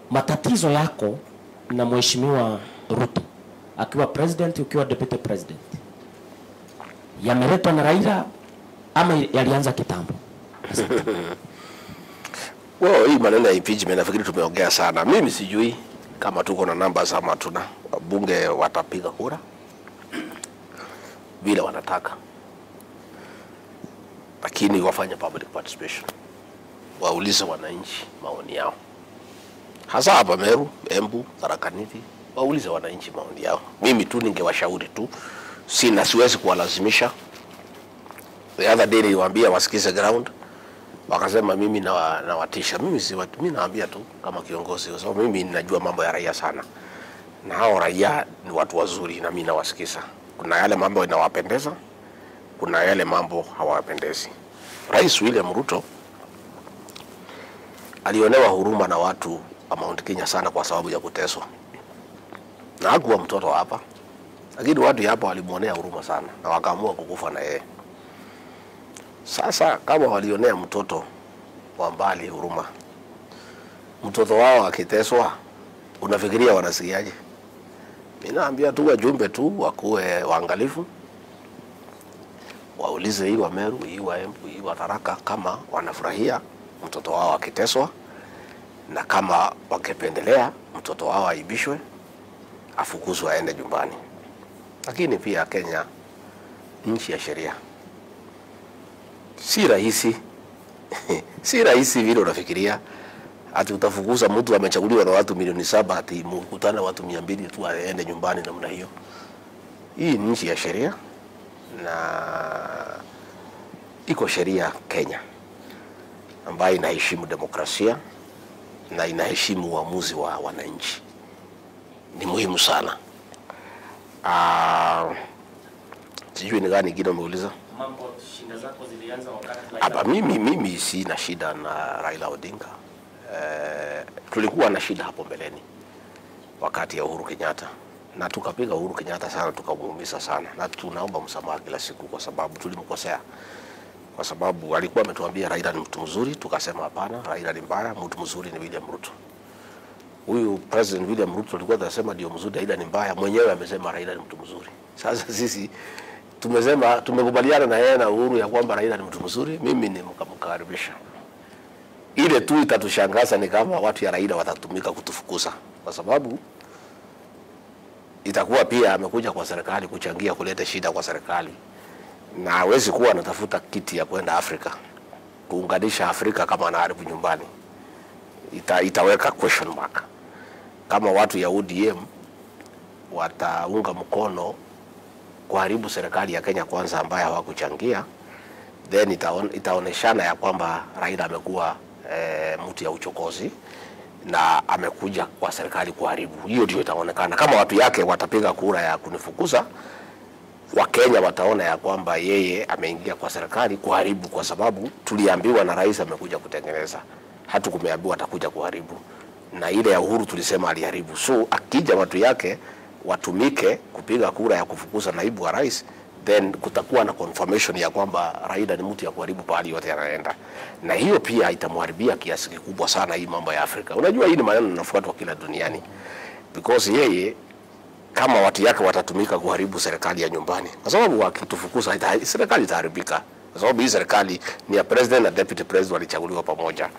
matatizo yako na mheshimiwa Ruto akiwa president, ukiwa deputy president, yameletwa na Raila ama yalianza kitambo? Well, hii maneno ya impeachment nafikiri tumeongea sana. Mimi sijui kama tuko na numbers ama tuna. Bunge watapiga kura bila wanataka, lakini wafanye public participation, waulize wananchi maoni yao, hasa hapa Meru, Embu, Tharaka Nithi, waulize wananchi maoni yao. Mimi tu ningewashauri tu, siwezi kuwalazimisha. The other day niliwaambia wasikize ground, wakasema mimi nawatisha. Mimi naambia tu kama kiongozi, kwa sababu mimi ninajua mambo ya raia sana, na hao raia ni watu wazuri na mimi nawasikiza. Kuna yale mambo yanawapendeza, kuna yale mambo hawapendezi. Rais William Ruto alionewa huruma na watu wa Mount Kenya sana kwa sababu ya kuteswa, na hakuwa mtoto hapa, lakini watu hapa walimuonea huruma sana na wakaamua kukufa na yeye. Sasa kama walionea mtoto wa mbali huruma, mtoto wao akiteswa, unafikiria wanasikiaje? Mimi naambia tu wajumbe tu wakuwe waangalifu, waulize hii wa Meru, hii wa Embu, hii wa Tharaka kama wanafurahia mtoto wao akiteswa, na kama wangependelea mtoto wao aibishwe, afukuzwe aende nyumbani. Lakini pia Kenya nchi ya sheria. Si rahisi si rahisi vile unafikiria ati utafukuza mtu amechaguliwa na watu milioni 7 ati mkutana watu 200 tu aende nyumbani namna hiyo. Hii ni nchi ya sheria na iko sheria Kenya ambayo inaheshimu demokrasia na inaheshimu uamuzi wa wananchi. Ni muhimu sana. Sijui ni gani kingine umeuliza? Mambo shida zako zilianza wakati hapa mimi sina shida na Raila Odinga. Tulikuwa na shida hapo mbeleni wakati ya Uhuru Kenyatta, na tukapiga Uhuru Kenyatta sana, tukamuumiza sana, na tunaomba msamaha kila siku kwa sababu tulimkosea. Kwa sababu alikuwa ametuambia Raila ni mtu mzuri, tukasema hapana, Raila ni mbaya, mtu mzuri ni William Ruto. Huyu President William Ruto alikuwa anasema ndio mzuri, Raila ni mbaya, mwenyewe amesema Raila ni mtu mzuri. Sasa sisi tumesema tumekubaliana na yeye na Uhuru ya kwamba Raila ni mtu mzuri, mimi ni mkamkaribisha. Ile tu itatushangaza ni kama watu ya Raila watatumika kutufukuza, kwa sababu itakuwa pia amekuja kwa serikali kuchangia kuleta shida kwa serikali, na hawezi kuwa anatafuta kiti ya kwenda Afrika kuunganisha Afrika kama anaharibu nyumbani. Itaweka question mark kama watu ya ODM wataunga mkono kuharibu serikali ya Kenya kwanza ambayo hawakuchangia, then itaoneshana ya kwamba Raila amekuwa mtu ya uchokozi na amekuja kwa serikali kuharibu. Hiyo ndio itaonekana. Kama watu yake watapiga kura ya kunifukuza, Wakenya wataona ya kwamba yeye ameingia kwa serikali kuharibu, kwa sababu tuliambiwa na rais amekuja kutengeneza, hatukumeambiwa atakuja kuharibu. Na ile ya Uhuru tulisema aliharibu. So akija watu yake watumike kupiga kura ya kufukuza naibu wa rais, then kutakuwa na confirmation ya kwamba Raila ni mtu ya kuharibu pahali yote anaenda, na hiyo pia itamharibia kiasi kikubwa sana hii mambo ya Afrika. Unajua hii ni maneno yanafuatwa kila duniani, because yeye kama watu yake watatumika kuharibu serikali ya nyumbani, kwa sababu wakitufukuza serikali itaharibika, kwa sababu hii serikali ni ya president na deputy president walichaguliwa pamoja.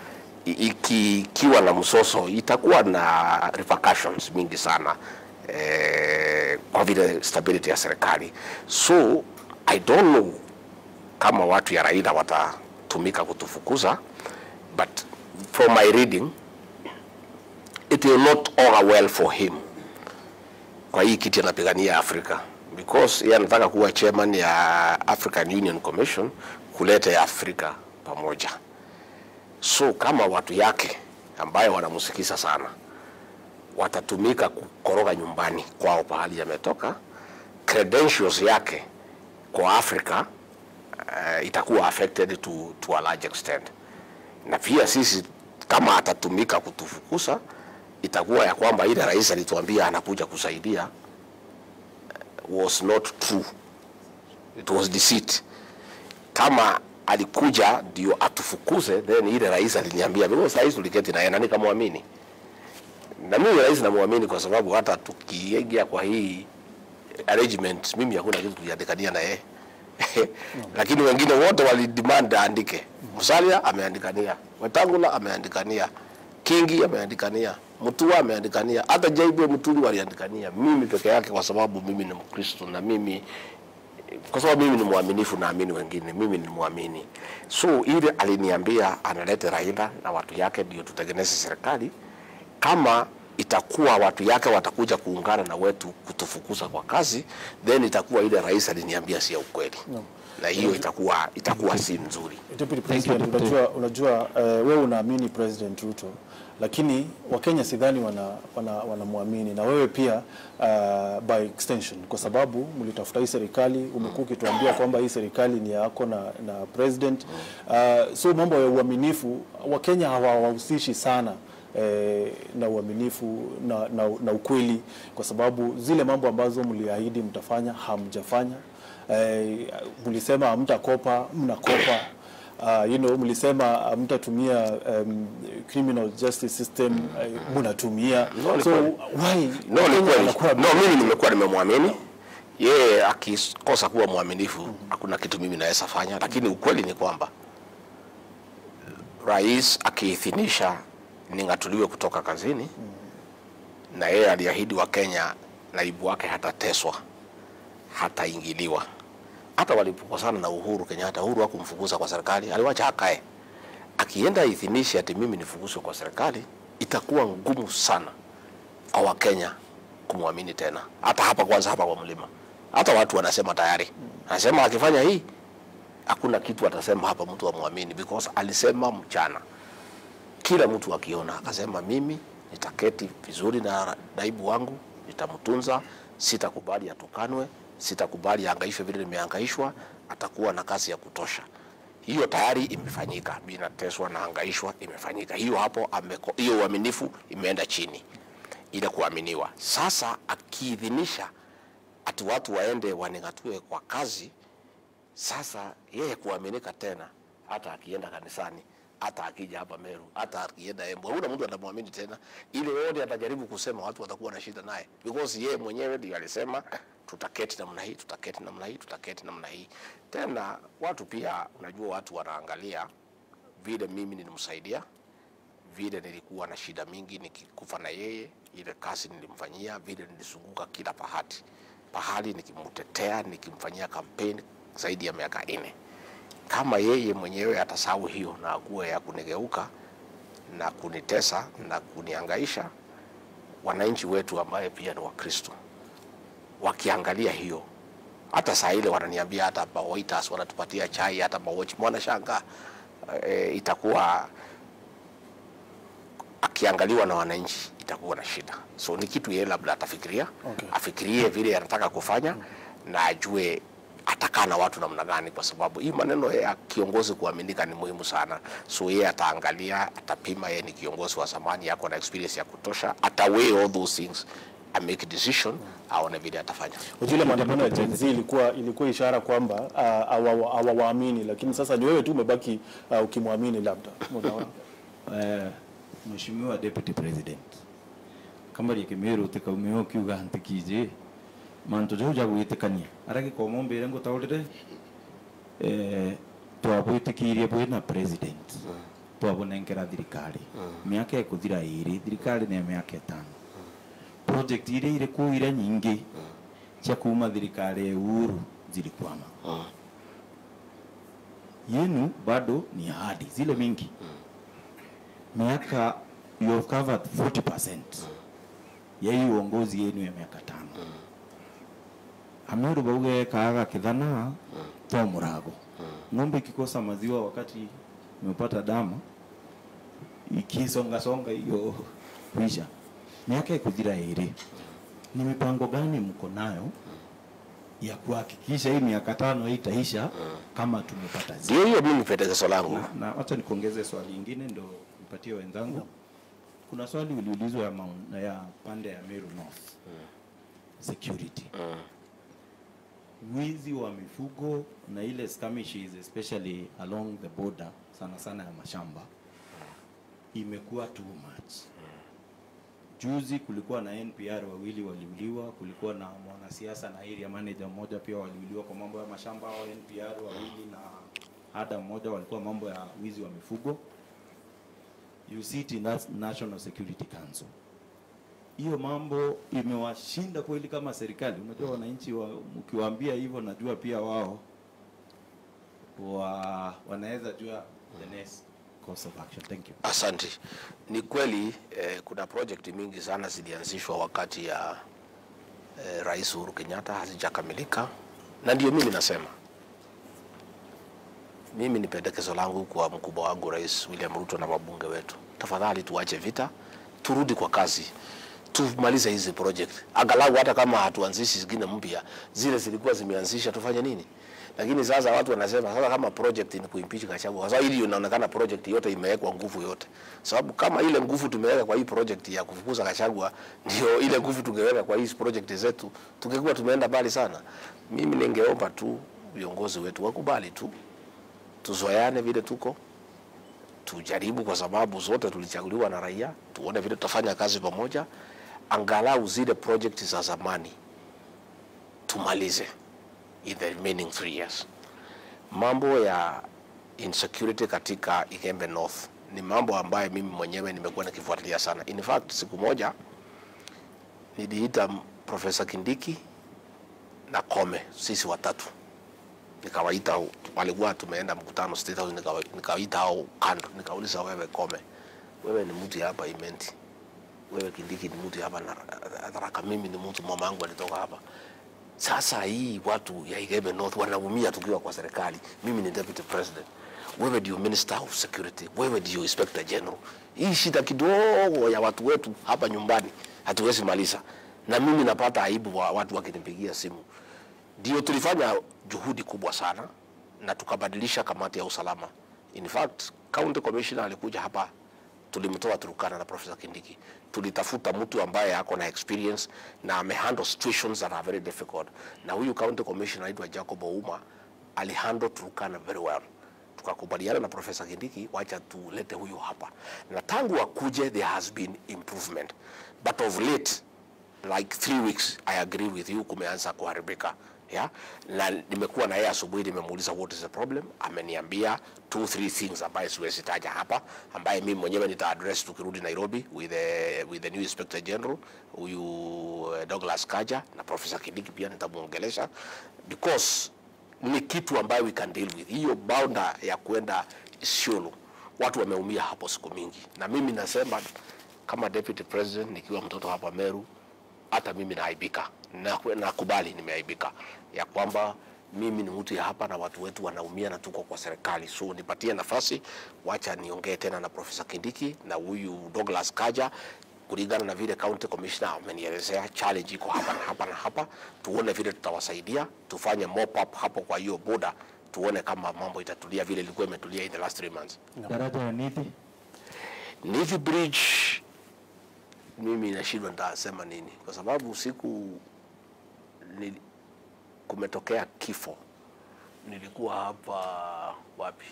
Ikiwa na msoso itakuwa na repercussions mingi sana kwa vile stability ya serikali. So I don't know kama watu ya Raila watatumika kutufukuza, but from my reading it will not augur well for him kwa hii kiti anapigania Afrika, because yeye anataka kuwa chairman ya African Union Commission, kuleta ya Afrika pamoja. So kama watu yake ambayo wanamusikiza sana watatumika kukoroga nyumbani kwao pahali yametoka, credentials yake kwa Afrika itakuwa affected to a large extent. Na pia sisi kama atatumika kutufukuza, itakuwa ya kwamba ile rais alituambia anakuja kusaidia was not true, it was deceit. Kama alikuja ndio atufukuze, then ile rais aliniambia, because rais tuliketi na yeye, nani kamwamini? Na mimi rais namuamini kwa sababu hata tukiingia kwa hii arrangement mimi hakuna kitu tuliandikania na yeye. Lakini wengine wote walidemand aandike. Musalia ameandikania, Wetangula ameandikania, Kingi ameandikania, Mutua ameandikania, hata Jaibe Mutuli waliandikania. Mimi peke yake kwa sababu mimi ni Mkristo na mimi kwa sababu mimi ni muaminifu naamini wengine, mimi ni muamini. So ile aliniambia analete Raila na watu yake ndio tutengeneze serikali. Kama itakuwa watu yake watakuja kuungana na wetu kutufukuza kwa kazi, then itakuwa ile rais aliniambia si ya ukweli. No. Na hiyo itakuwa si nzuri. Deputy President, unajua wewe unaamini President Ruto, lakini Wakenya sidhani wanamuamini na wewe pia by extension, kwa sababu mlitafuta hii serikali, umekuwa ukituambia kwamba hii serikali ni yako na president. So mambo ya uaminifu Wakenya hawahusishi sana na uaminifu na ukweli, kwa sababu zile mambo ambazo mliahidi mtafanya hamjafanya. Mlisema hamtakopa, mnakopa. Mlisema mtatumia criminal justice system, mnatumia. So why? Mimi nimekuwa nimemwamini yeye. Akikosa kuwa mwaminifu hakuna kitu mimi naweza fanya, lakini ukweli ni kwamba rais akiithinisha ningatuliwe kutoka kazini, na yeye aliahidi wa Kenya naibu wake hatateswa, hataingiliwa. Hata walipokosana na Uhuru Kenyatta, Uhuru hakumfukuza kwa serikali, aliwacha akae. Akienda ithinisha ati mimi nifukuzwe kwa serikali, itakuwa ngumu sana kwa Wakenya kumwamini tena. Hata hapa kwanza hapa kwa mlima, hata watu wanasema tayari, anasema akifanya hii hakuna kitu atasema hapa mtu amwamini, because alisema mchana kila mtu akiona akasema mimi nitaketi vizuri na naibu wangu, nitamtunza, sitakubali atukanwe, sitakubali hangaishwe vile nimehangaishwa, atakuwa na kazi ya kutosha. Hiyo tayari imefanyika, bila teswa na hangaishwa imefanyika. Hiyo hapo hiyo uaminifu imeenda chini, ile kuaminiwa. Sasa akiidhinisha ati watu waende waningatue kwa kazi, sasa yeye kuaminika tena, hata akienda kanisani, hata akija hapa Meru, hata akienda Embu, hakuna mtu anamwamini tena. Ile yote atajaribu kusema watu watakuwa na shida naye, because yeye mwenyewe ndiye alisema tutaketi namna hii, tutaketi namna hii, tutaketi namna hii. Tena watu pia, unajua watu wanaangalia vile mimi nilimsaidia, vile nilikuwa na shida mingi nikikufa na yeye, ile kazi nilimfanyia, vile nilisunguka kila pahali nikimtetea, nikimfanyia kampeni zaidi ya miaka 4. Kama yeye mwenyewe atasahau hiyo na akuwe ya kunigeuka na kunitesa na kunihangaisha, wananchi wetu ambaye pia ni Wakristo wakiangalia hiyo, hata saa ile wananiambia, hata waiters wanatupatia chai, hata watch mwana shanga, itakuwa akiangaliwa na wananchi itakuwa na shida. So ni kitu yeye labda atafikiria, afikirie vile anataka kufanya, na ajue atakaa na watu namna gani, kwa sababu hii maneno ya kiongozi kuaminika ni muhimu sana. So yeye ataangalia, atapima, yeye ni kiongozi wa zamani, yako na experience ya kutosha, ataweigh all those things and make a decision, aone vile atafanya. Ujile maandamano ya Gen Z ilikuwa ishara kwamba hawaamini, lakini sasa ni wewe tu umebaki ukimwamini labda. Unaona? Mheshimiwa Deputy President, kama Meru tekameo kiuga antikije manto joja gwitekania aragi ko mombe rengo tawlire twabwitikirie bwina president twabonengera thirikari miaka ekuthira 2 thirikari ne miaka 5 project ile kuire nyingi cia kuma thirikari ya Uhuru zilikwama. Yenu bado ni ahadi zile mingi. Miaka you have covered 40% ya hii uongozi yenu ya miaka 5. Ameru bauge kaaga kidhana to murago. Ng'ombe ikikosa maziwa wakati imepata damu, ikisonga hiyo kuisha. Miaka ikuthira 2. Ni mipango gani mko nayo ya kuhakikisha hii miaka 5 haitaisha kama tumepata zile? Hiyo mimi pendekezo langu. Na acha nikuongeze swali lingine ndo nipatie wenzangu. Kuna swali uliulizwa ya pande ya Meru North. Security. Wizi wa mifugo na ile skirmishes especially along the border sana ya mashamba imekuwa too much. Juzi kulikuwa na NPR wawili waliuliwa, kulikuwa na mwanasiasa na area manager mmoja pia waliuliwa kwa mambo ya mashamba. Hao NPR wawili na hada mmoja walikuwa mambo ya wizi wa mifugo. You sit in that National Security Council. Hiyo mambo imewashinda kweli kama serikali. Unajua wananchi ukiwaambia hivyo, najua pia wao wanaweza jua the next course of action. Thank you. Asante. Ni kweli kuna project mingi sana zilianzishwa wakati ya Rais Uhuru Kenyatta hazijakamilika, na ndio mimi nasema, mimi ni pendekezo langu kwa mkubwa wangu Rais William Ruto na wabunge wetu, tafadhali tuache vita, turudi kwa kazi, tumalize hizi project. Angalau hata kama hatuanzishi zingine mpya, zile zilikuwa zimeanzisha tufanye nini? Lakini sasa watu wanasema sasa kama project ni kuimpeach Gachagua. Sasa hili inaonekana project yote imewekwa nguvu yote. Sababu kama ile nguvu tumeweka kwa hii project ya kufukuza Gachagua, ndio ile nguvu tungeweka kwa hizi project zetu, tungekuwa tumeenda mbali sana. Mimi ningeomba tu viongozi wetu wakubali tu, tuzoeane vile tuko, tujaribu kwa sababu zote tulichaguliwa na raia, tuone vile tutafanya kazi pamoja, angalau zile project za zamani tumalize in the remaining 3 years. Mambo ya insecurity katika Ikembe North ni mambo ambayo mimi mwenyewe nimekuwa nikifuatilia sana. In fact, siku moja niliita Professor Kindiki na Kome, sisi watatu. Nikawaita, walikuwa tumeenda mkutano State House, nikawaita hao kando, nikauliza, wewe Kome, wewe ni mtu hapa Imenti, wewe Kindiki ni mtu hapa na Tharaka, mimi ni mtu, mama yangu alitoka hapa. Sasa hii watu ya Ikembe North wanaumia tukiwa kwa serikali. Mimi ni deputy president, wewe ndio minister of security, wewe ndio inspector general. Hii shida kidogo ya watu wetu hapa nyumbani hatuwezi maliza, na mimi napata aibu wa watu wakinipigia simu. Ndio tulifanya juhudi kubwa sana na tukabadilisha kamati ya usalama. In fact, county commissioner alikuja hapa, tulimtoa Turkana na Professor Kindiki. Tulitafuta mtu ambaye ako na experience na amehandle situations that are very difficult. Na huyu county commissioner anaitwa Jacob Ouma alihandle Turkana very well. Tukakubaliana na Professor Kindiki, wacha tulete huyu hapa. Na tangu akuje there has been improvement. But of late, like 3 weeks, I agree with you, kumeanza kuharibika. Yeah? Na nimekuwa na yeye asubuhi, nimemuuliza what is the problem, ameniambia 2-3 things ambaye siwezi taja hapa, ambaye mimi mwenyewe nita address tukirudi Nairobi with the new inspector general huyu Douglas Kaja, na Professor Kindiki pia nitamuongelesha, because ni kitu ambayo we can deal with. Hiyo bounda ya kwenda Isiolo, watu wameumia hapo siku mingi, na mimi nasema kama deputy president nikiwa mtoto hapa Meru, hata mimi naaibika, nakubali nimeaibika ya kwamba mimi ni mtu ya hapa na watu wetu wanaumia na tuko kwa serikali. So nipatie nafasi, wacha niongee tena na Professor Kindiki na huyu Douglas Kaja, kulingana na vile county commissioner amenielezea challenge iko hapa na hapa na hapa, tuone vile tutawasaidia, tufanye mop up hapo kwa hiyo border, tuone kama mambo itatulia vile ilikuwa imetulia in the last 3 months. Daraja ya Nithi Bridge, mimi nashindwa nitasema nini, kwa sababu siku kumetokea kifo, nilikuwa hapa wapi?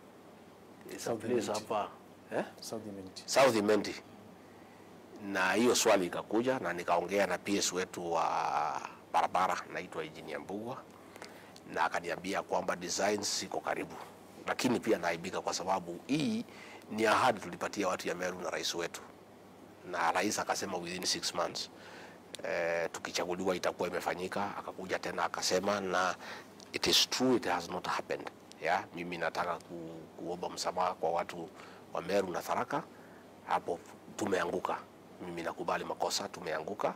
Hapa South Imenti. Na hiyo swali ikakuja na nikaongea na PS wetu wa barabara naitwa Engineer Mbugwa, na akaniambia kwamba designs siko karibu, lakini pia naibika kwa sababu hii ni ahadi tulipatia watu ya Meru na rais wetu, na rais akasema within 6 months tukichaguliwa itakuwa imefanyika. Akakuja tena akasema, na it is true, it has not happened. Yeah, mimi nataka kuomba msamaha kwa watu wa Meru na Tharaka, hapo tumeanguka. Mimi nakubali makosa, tumeanguka,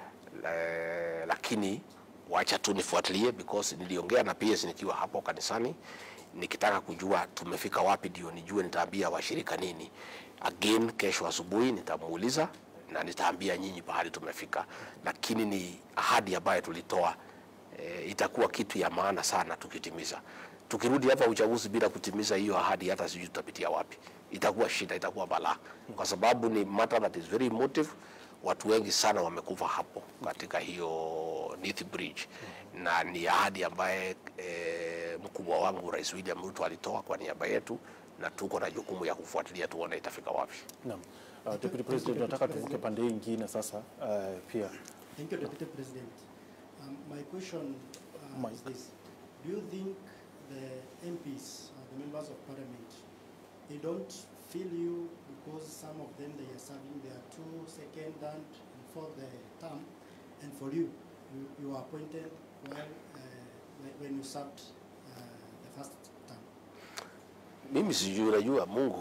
lakini wacha tu nifuatilie, because niliongea na PS nikiwa hapo kanisani nikitaka kujua tumefika wapi, ndio nijue nitaambia washirika nini. Again, kesho asubuhi nitamuuliza na nitaambia nyinyi pahali tumefika, lakini ni ahadi ambayo tulitoa. Itakuwa kitu ya maana sana tukitimiza. Tukirudi hapa uchaguzi bila kutimiza hiyo ahadi, hata sijui tutapitia wapi. Itakuwa shida, itakuwa balaa, kwa sababu ni matter that is very emotive. Watu wengi sana wamekufa hapo katika hiyo Nithi Bridge, na ni ahadi ambaye mkubwa wangu Rais William Ruto alitoa kwa niaba yetu, na tuko na jukumu ya kufuatilia tuone itafika wapi. Naam. Deputy President, nataka tuvuke pande nyingine sasa pia. Thank you, Deputy President. My question is this. Do you think the MPs, the members of parliament, they don't feel you because some of them, they are serving their 2nd, second, and 4th term, and for you, you are appointed while when you served the 1st term? Mimi sijui, unajua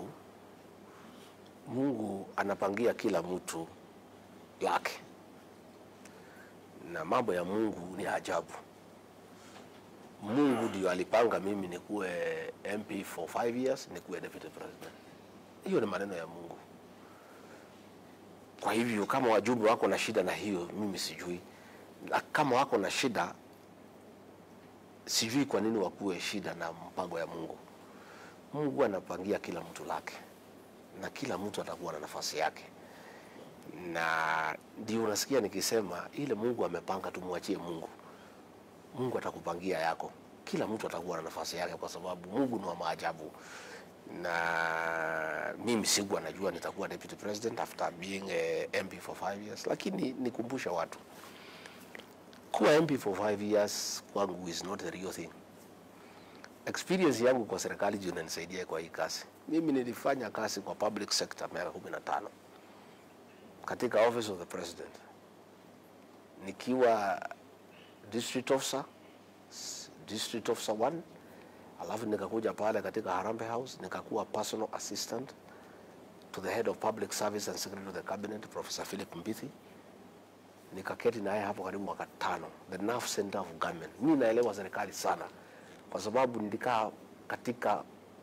Mungu anapangia kila mtu lake, na mambo ya Mungu ni ajabu. Mungu ndio alipanga mimi nikuwe MP for 5 years, nikuwe deputy president. Hiyo ni maneno ya Mungu. Kwa hivyo kama wajumbe wako na shida na hiyo, mimi sijui. Na kama wako na shida, sijui kwa nini wakuwe shida na mpango ya Mungu. Mungu anapangia kila mtu lake, na kila mtu atakuwa na nafasi yake. Na ndio unasikia nikisema ile Mungu amepanga, tumwachie Mungu. Mungu atakupangia yako. Kila mtu atakuwa na nafasi yake, kwa sababu Mungu ni wa maajabu. Na mimi sikuwa najua nitakuwa deputy president after being a MP for 5 years, lakini nikumbusha watu kuwa MP for 5 years kwangu is not a real thing. Experience yangu kwa serikali ndio inanisaidia kwa hii kazi. Mimi nilifanya kazi kwa public sector miaka 15 katika office of the president, nikiwa district officer 1, alafu nikakuja pale katika Harambee House nikakuwa personal assistant to the head of public service and secretary of the cabinet, Professor Philip Mbithi. Nikaketi naye hapo karibu mwaka 5, the nerve center of government. Mimi naelewa serikali sana kwa sababu nilikaa katika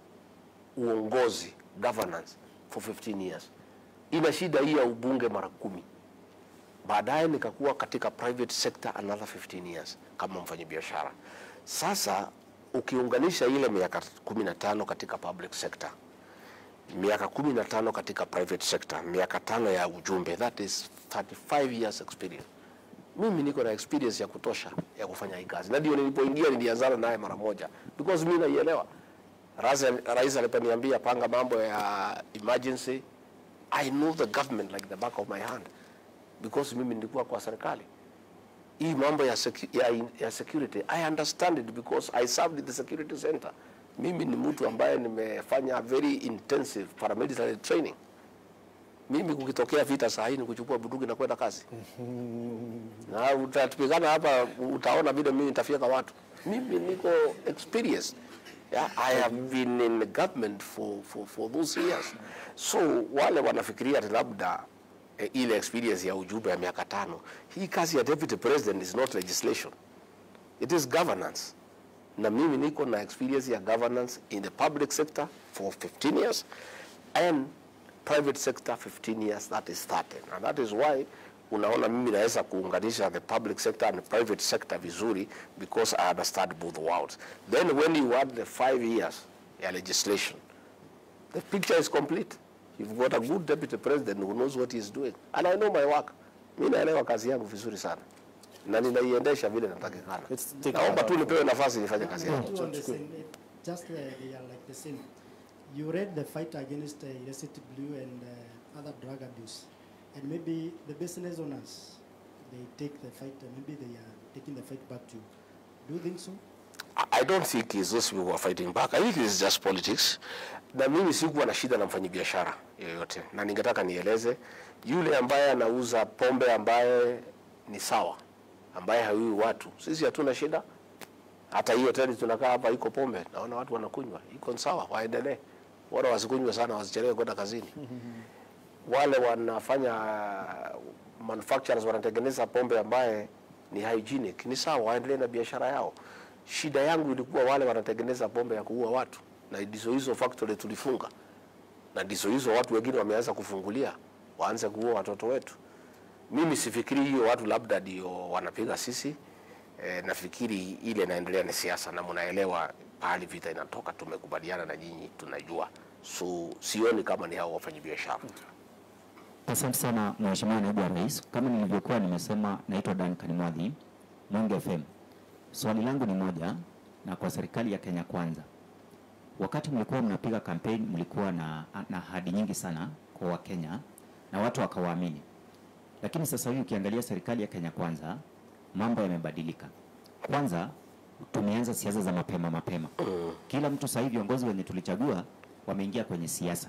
uongozi, governance for 15 years. Ina shida hii ya ubunge mara 10. Baadaye nikakuwa katika private sector another 15 years kama mfanyabiashara. Sasa ukiunganisha ile miaka 15 katika public sector, miaka 15 katika private sector, miaka 5 ya ujumbe, that is 35 years experience. Mimi niko na experience ya kutosha ya kufanya hii kazi. Na ndio nilipoingia nilianzana naye mara moja because mimi naielewa. Rais aliponiambia panga mambo ya emergency, I know the government like the back of my hand because mimi nilikuwa kwa serikali. Hii mambo ya security, I understand it because I served in the security center. Mimi ni mtu ambaye nimefanya very intensive paramilitary training. Mimi kukitokea vita saa hii ni kuchukua bunduki na kwenda kazi. Na utatupigana hapa utaona vile mimi nitafika watu. Mimi niko experienced. Yeah, I have been in the government for those years. So wale wanafikiria labda ile experience ya ujumbe ya miaka 5. Hii kazi ya deputy president is not legislation. It is governance. Na mimi niko na experience ya governance in the public sector for 15 years and private sector 15 years, that is 30. And that is why unaona mimi naweza kuunganisha the public sector and the private sector vizuri because I understand both worlds. Then when you add the 5 years ya legislation, the picture is complete. You've got a good deputy president who knows what he is doing. And I know my work. Mimi naelewa kazi yangu vizuri sana. Na ninaiendesha vile natakikana. Naomba tu nipewe nafasi nifanye kazi yangu. Just they are like the same. You read the fight against illicit blue and other drug abuse. And maybe the business owners, they take the fight, maybe they are taking the fight back to you. Do you think so? I don't think it's those people who are fighting back. I think it's just politics. Na mimi sikuwa na shida na mfanyabiashara yoyote. Na ningetaka nieleze yule ambaye anauza pombe ambaye ni sawa, ambaye haui watu. Sisi hatuna shida. Hata hiyo hoteli tunakaa hapa iko pombe, naona watu wanakunywa. Iko sawa, waendelee. Wala wasikunywe sana, wasichelewe kwenda kazini. Wale wanafanya manufacturers wanatengeneza pombe ambaye ni hygienic, ni sawa, waendelee na biashara yao. Shida yangu ilikuwa wale wanatengeneza pombe ya kuua watu, na hizo factory tulifunga. Na hizo watu wengine wameanza kufungulia, waanze kuua watoto wetu. Mimi sifikiri hiyo watu labda ndio wanapiga sisi. Nafikiri ile inaendelea ni siasa, na mnaelewa pahali vita inatoka, tumekubaliana na nyinyi, tunajua. So sioni kama ni hao wafanyabiashara. Asante sana Mheshimiwa Naibu wa Rais. Kama nilivyokuwa nimesema, naitwa Dan Kanimwadhi, Mwenge FM. Swali langu ni moja, na kwa serikali ya Kenya Kwanza. Wakati mlikuwa mnapiga campaign, mlikuwa na ahadi nyingi sana kwa Wakenya, na watu wakawaamini. Lakini sasa hivi ukiangalia serikali ya Kenya Kwanza, mambo yamebadilika. Kwanza tumeanza siasa za mapema. Kila mtu sasa hivi viongozi wenye tulichagua wameingia kwenye siasa.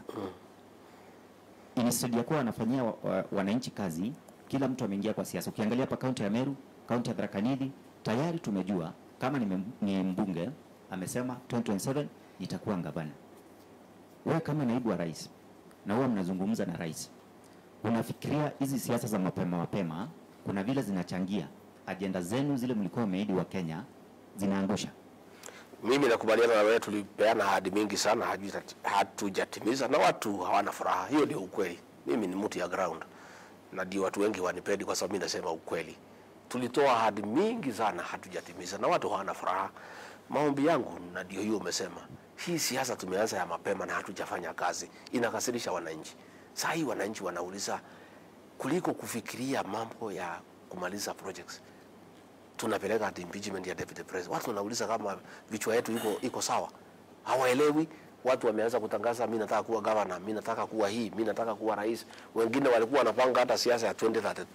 Instead ya kuwa wanafanyia wananchi kazi, kila mtu ameingia kwa siasa. Ukiangalia hapa kaunti ya Meru, kaunti ya Tharaka Nithi, tayari tumejua kama ni mbunge amesema 2027 nitakuwa gavana. Wewe kama naibu wa rais na wewe mnazungumza na rais, unafikiria hizi siasa za mapema kuna vile zinachangia agenda zenu zile mlikuwa mmeahidi wa Kenya zinaangusha? Mimi nakubaliana na wewe, tulipeana ahadi mingi sana hatujatimiza na watu hawana furaha. Hiyo ndio ukweli. Mimi ni mtu ya ground na ndio watu wengi wanipendi kwa sababu mimi nasema ukweli. Tulitoa ahadi mingi sana hatujatimiza na watu hawana furaha. Maombi yangu na ndio hiyo umesema. Hii siasa tumeanza ya mapema na hatujafanya kazi. Inakasirisha wananchi. Sasa hii wananchi wanauliza kuliko kufikiria mambo ya kumaliza projects, tunapeleka impeachment ya deputy president. Watu wanauliza kama vichwa yetu iko sawa. Hawaelewi. Watu wameanza kutangaza mimi nataka kuwa governor, mimi nataka kuwa mimi nataka kuwa rais. Wengine walikuwa wanapanga hata siasa ya 2032.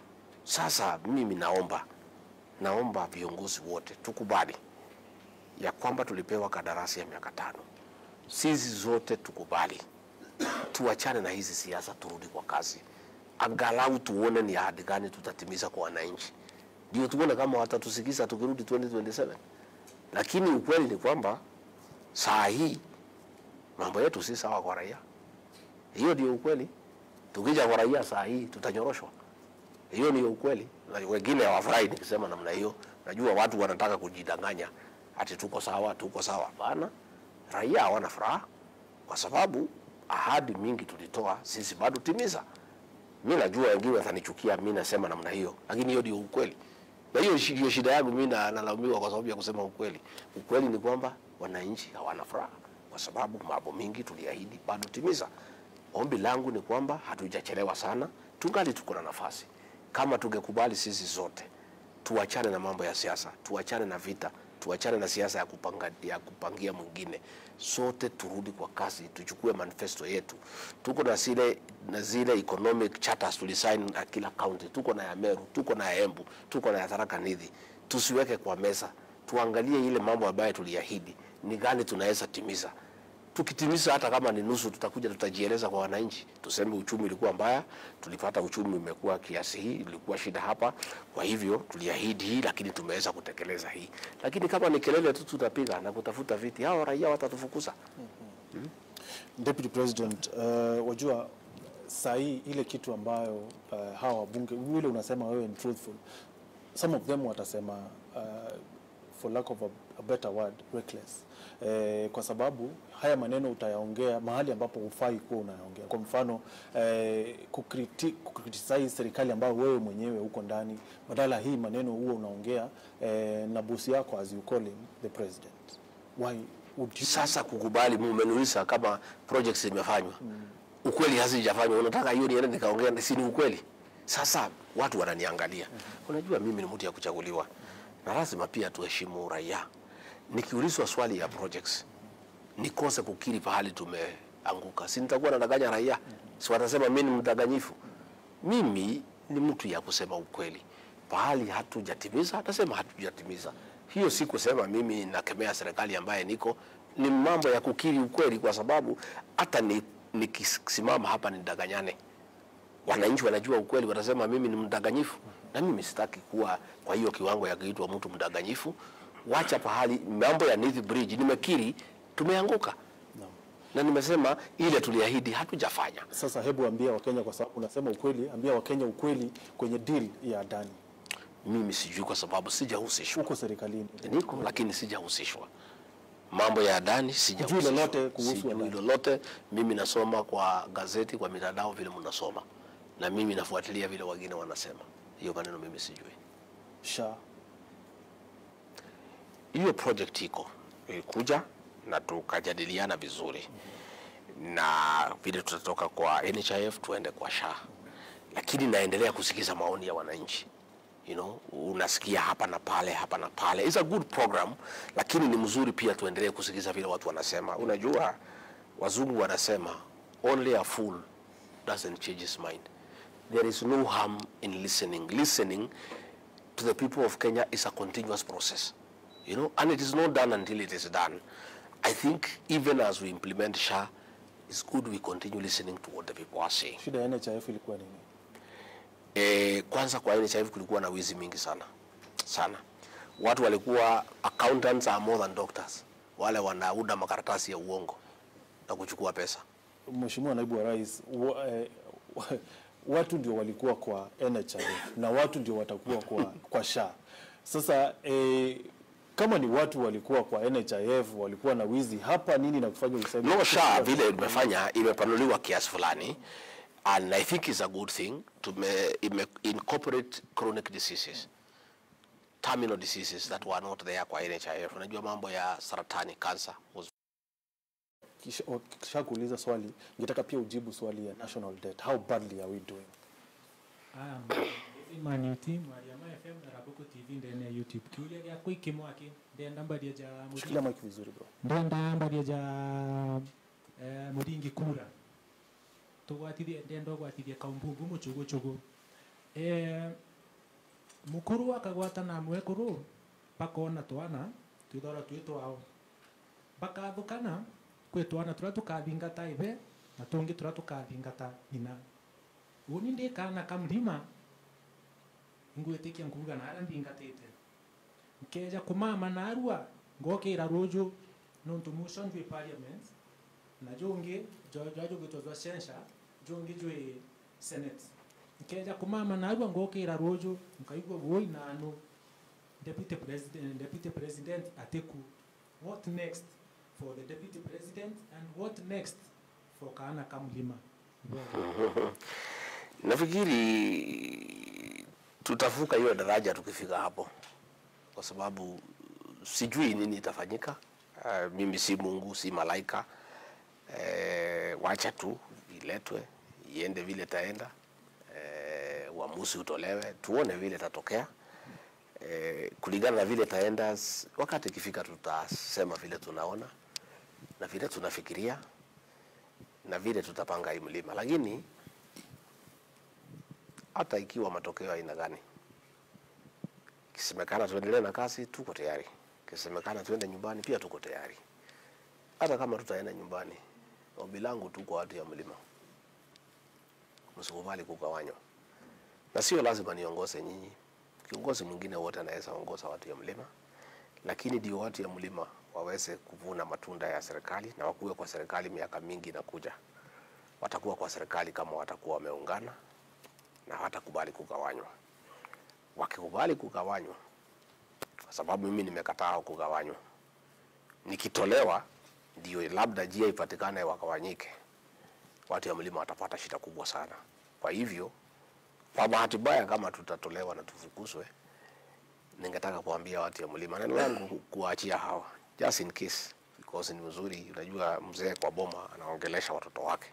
Sasa mimi naomba viongozi wote tukubali ya kwamba tulipewa kandarasi ya miaka 5. Sisi zote tukubali. Tuachane na hizi siasa, turudi kwa kazi. Angalau tuone ni ahadi gani tutatimiza kwa wananchi. Ndio tuone kama watatusikiza tukirudi 2027. Lakini ukweli ni kwamba saa hii mambo yetu si sawa kwa raia. Hiyo ndio ukweli. Tukija kwa raia saa hii tutanyoroshwa. Hiyo ndio ukweli. Na wengine hawafurahi nikisema namna hiyo. Najua watu wanataka kujidanganya ati tuko sawa. Bana, raia hawana furaha kwa sababu ahadi mingi tulitoa sisi bado timiza. Mimi najua wengine watanichukia mimi nasema namna hiyo, lakini hiyo ndio ukweli. Na hiyo shida yangu mimi nalaumiwa kwa sababu ya kusema ukweli. Ukweli ni kwamba wananchi hawana furaha kwa sababu mambo mingi tuliahidi bado timiza. Ombi langu ni kwamba hatujachelewa sana, tungali tuko na nafasi. Kama tungekubali sisi zote, tuachane na mambo ya siasa, tuachane na vita, tuachane na siasa ya kupangia mwingine. Sote turudi kwa kazi, tuchukue manifesto yetu. Tuko na zile economic charters tulisign na kila county. Tuko na ya Meru, tuko na ya Embu, tuko na ya Tharaka Nithi. Tusiweke kwa meza. Tuangalie ile mambo ambayo tuliahidi, ni gani tunaweza timiza. Tukitimiza hata kama ni nusu, tutajieleza kwa wananchi. Tuseme uchumi ulikuwa mbaya, tulipata uchumi umekuwa kiasi hii, ilikuwa shida hapa. Kwa hivyo tuliahidi hii lakini tumeweza kutekeleza hii. Lakini kama ni kelele tu tutapiga na kutafuta viti, hao raia watatufukuza. Deputy President, wajua sahi ile kitu ambayo hawa bunge vile unasema wewe ni truthful. Some of them watasema for lack of a better word, reckless. Kwa sababu haya maneno utayaongea mahali ambapo hufai kuwa unayaongea. Kwa mfano criticize serikali ambayo wewe mwenyewe uko ndani, badala hii maneno huo unaongea na bosi yako as you call him the president. Why would you sasa kukubali mmeniuliza kama projects zimefanywa? Ukweli hazijafanywa. Unataka hiyo niende nikaongea si ni ukweli? Sasa watu wananiangalia. Unajua mimi ni mtu ya kuchaguliwa. Na lazima pia tuheshimu raia. Nikiulizwa swali ya projects, nikose kukiri pahali tumeanguka, si nitakuwa nadanganya raia? Si watasema mimi ni mdanganyifu? Mimi ni mtu ya kusema ukweli. Pahali hatujatimiza, atasema hatujatimiza. Hiyo si kusema mimi nakemea serikali ambaye niko, ni mambo ya kukiri ukweli, kwa sababu hata nikisimama hapa nidanganyane, wananchi wanajua ukweli, watasema mimi ni mdanganyifu. Na mimi sitaki kuwa kwa hiyo kiwango ya kuitwa mtu mdanganyifu. Wacha pahali mambo ya Nithi Bridge nimekiri tumeanguka. Na nimesema ile tuliahidi hatujafanya. Sasa hebu ambia Wakenya, kwa sababu unasema ukweli, ambia Wakenya ukweli kwenye deal ya Adani. Mimi sijui kwa sababu sijahusishwa. Uko serikalini. Niko lakini sijahusishwa. Mambo ya Adani sijahusishwa. Lolote kuhusu Adani. Lolote mimi nasoma kwa gazeti, kwa mitandao vile mnasoma. Na mimi nafuatilia vile wengine wanasema. Hiyo maneno mimi sijui. Hiyo project iko ilikuja na tukajadiliana vizuri. Na vile tutatoka kwa NHIF tuende kwa SHA. Lakini naendelea kusikiza maoni ya wananchi. Unasikia hapa na pale. It's a good program, lakini ni mzuri pia tuendelee kusikiza vile watu wanasema. Unajua wazungu wanasema only a fool doesn't change his mind. There is no harm in listening. Listening to the people of Kenya is a continuous process, you know, and it is not done until it is done. I think even as we implement SHA, it's good we continue listening to what the people are saying. Shida ya NHIF ilikuwa nini? Kwanza kwa NHIF kulikuwa na wizi mingi sana. Watu walikuwa accountants are more than doctors. Wale wanauda makaratasi ya uongo na kuchukua pesa. Mheshimiwa Naibu wa Rais, watu ndio walikuwa kwa NHIF na watu ndio watakuwa kwa SHA. Sasa kama ni watu walikuwa kwa NHIF walikuwa na wizi, hapa nini na kufanya useme? No, SHA vile imefanya imepanuliwa kiasi fulani, and I think it's a good thing to incorporate chronic diseases, terminal diseases that were not there kwa NHIF. Unajua mambo ya saratani, cancer. Kisha kuuliza swali, ningetaka pia ujibu swali ya national debt. How badly are we doing? Imanuti Mariama FM na Rabuko TV ndene YouTube. Kiulia ya kuiki mwaki ndenda mbadi ya mudingi. Shikilia mic vizuri bro. Ndenda mbadi ya mudingi kura. Tugwatithie ndendo gwatithie kaumbungu muchugo. Mukuru akagwata na mwekuru bakona twana twithora twitwao. Bakathukana kwe twana tura tukathingata ibe na tungi tura tukathingata nyina. Uni ndikana kamlima ngwetikia nkuga na ara ndingatete nkeja kumama na arua ngokira rojo nonto motion we parliament na jonge jojo gitozwa sensha jonge jwe senate nkeja kumama na arua ngokira rojo nkaigwa woi na no deputy president ateku. What next for the deputy president and what next for kana kamlima? Nafikiri tutavuka hiyo daraja tukifika hapo, kwa sababu sijui nini itafanyika. Mimi si Mungu, si malaika. Wacha tu iletwe, iende vile taenda, uamuzi utolewe, tuone vile tatokea. Kulingana na vile taenda, wakati ikifika tutasema vile tunaona na vile tunafikiria na vile tutapanga hii mlima. Lakini hata ikiwa matokeo aina gani, kisemekana tuendelee na kazi, tuko tayari. Kisemekana tuende nyumbani, pia tuko tayari. Hata kama tutaenda nyumbani, ombi langu tu kwa watu ya mlima, msikubali kugawanywa. Na sio lazima niongoze nyinyi, kiongozi mwingine wote anaweza ongoza watu ya mlima, lakini ndio watu ya mlima waweze kuvuna matunda ya serikali na wakuwe kwa serikali miaka mingi na kuja. Watakuwa kwa serikali kama watakuwa wameungana na hawatakubali kugawanywa. Wakikubali kugawanywa, kwa sababu mimi nimekataa kugawanywa, nikitolewa ndio labda njia ipatikane wakawanyike, watu ya mlima watapata shida kubwa sana. Kwa hivyo, kwa bahati mbaya kama tutatolewa na tufukuzwe, ningetaka kuambia watu ya mlima, neno langu kuachia hawa, just in case, because ni mzuri. Unajua mzee kwa boma anaongelesha watoto wake.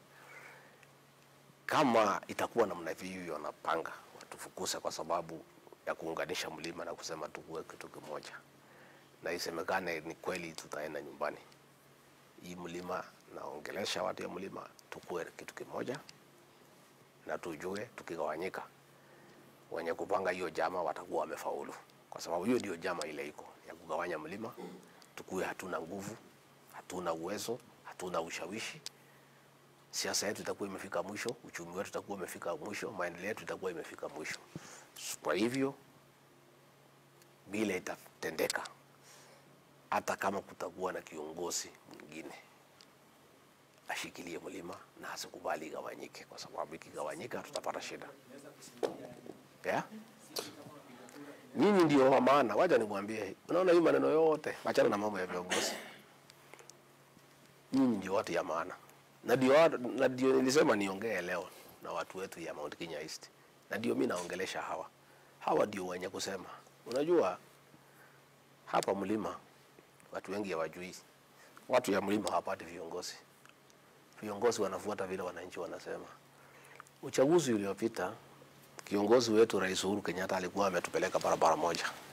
Kama itakuwa namna hiyo wanapanga watufukuze kwa sababu ya kuunganisha mlima na kusema tukue kitu kimoja, na isemekane ni kweli tutaenda nyumbani, hii mlima naongelesha watu ya mlima tukue kitu kimoja, na tujue tukigawanyika wenye kupanga hiyo jama watakuwa wamefaulu, kwa sababu hiyo ndio jama ile iko ya kugawanya mlima. Tukue hatuna nguvu, hatuna uwezo, hatuna ushawishi, siasa yetu itakuwa imefika mwisho, uchumi wetu utakuwa umefika mwisho, maendeleo yetu itakuwa imefika mwisho. Kwa hivyo bila itatendeka, hata kama kutakuwa na kiongozi mwingine ashikilie mlima na asikubali igawanyike, kwa sababu ikigawanyika tutapata shida. Yeah? Nyinyi ndio wa maana, wacha nikwambie. Unaona hii maneno yote, achana na mambo ya viongozi. Nyinyi ndio watu ya maana. Na ndio nilisema niongee leo na watu wetu ya Mount Kenya East. Na ndio mimi naongelesha hawa. Hawa ndio wenye kusema. Unajua hapa mlima watu wengi hawajui. Watu ya mlima hawapati viongozi. Viongozi wanafuata vile wananchi wanasema. Uchaguzi uliopita kiongozi wetu Rais Uhuru Kenyatta alikuwa ametupeleka barabara moja.